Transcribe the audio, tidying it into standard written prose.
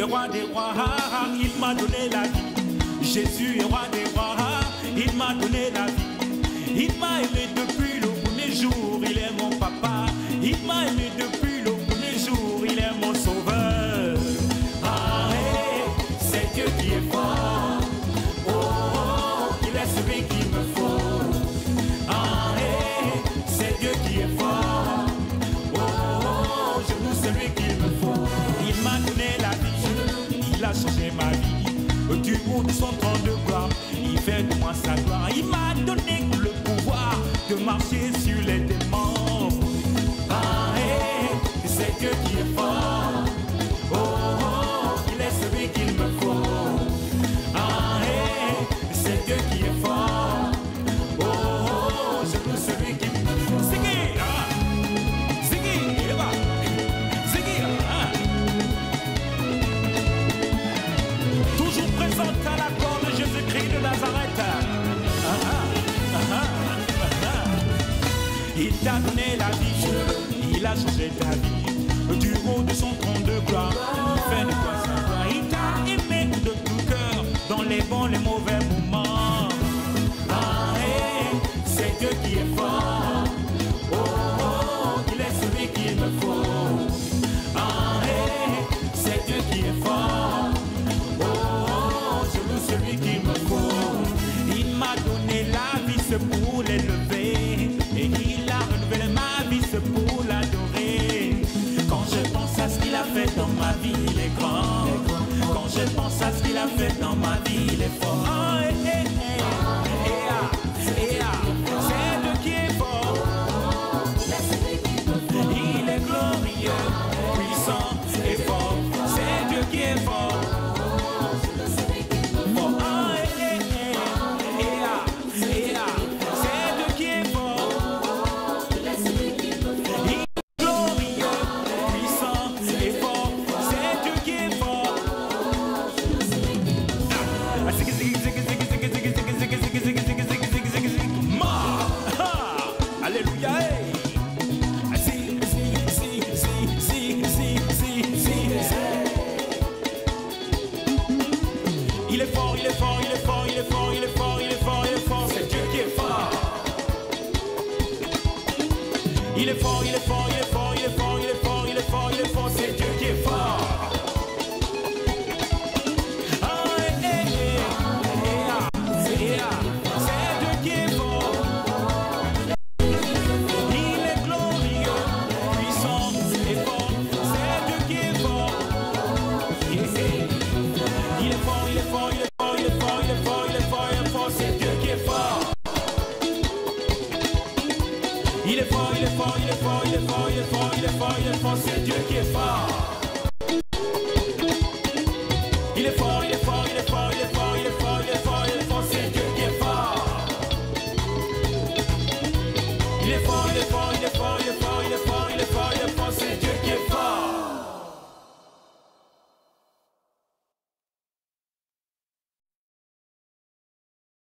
roi des rois, il m'a donné la vie. Jésus est roi des rois, il m'a donné la vie. Il m'a aimé depuis le premier jour, il est mon papa. Il m'a aimé depuis le premier jour, il est mon sauveur. Ah, hey, c'est Dieu qui est fort. Oh, oh, il est celui qu'il me faut. Ah, hey, c'est Dieu qui est fort. Oh, oh, je loue celui qu'il me faut. Il m'a donné la vie, il a changé ma vie. Du haut de son trône de gloire, il fait de moi sa gloire. Il m'a donné le pouvoir de marcher sur les démons. Ah, hey, c'est Dieu qui est fort. Oh, oh, il est celui qu'il me faut. Ah, hey, c'est Dieu qui est fort. Oh, oh, je loue celui qui me faut. Ziggy, Ziggy, là-bas. Ziggy, toujours présente à la corps de Jésus-Christ de Nazareth. Il t'a donné la vie, il a changé ta vie. Du haut de son trône de gloire, il fait de toi sa gloire. Il t'a aimé de tout cœur, dans les bons, les mauvais moments. Ah, hey, c'est Dieu qui est fort. Oh, oh, il est celui qu'il me faut. Ah, hey, c'est Dieu qui est fort. Oh, oh, je loue celui qu'il me faut. Il m'a donné la vie, c'est pour l'élever. Et il a renouvelé ma vie, c'est pour l'adorer. Quand je pense à ce qu'il a fait dans ma vie, il est grand. Quand je pense à ce qu'il a fait dans ma vie, il est fort. Oh, hey, hey, hey. C'est Dieu qui est fort. Il est glorieux, puissant et fort. C'est Dieu qui est fort. Il est fort, il est fort, il est fort, il est fort, il est fort, il est fort, il est fort, c'est Dieu qui est fort. Il est fort, il est fort, il est fort, il est fort, il est fort, il est fort, il est fort, c'est Dieu qui est fort. Il est fort, il est fort, il est fort, il est fort, il est fort, il est fort, il est fort, c'est Dieu qui est fort. Il est fort, il est fort, il est fort, il est fort, il est fort, il est fort, il est fort, c'est Dieu qui est fort. Il est fort, il est fort.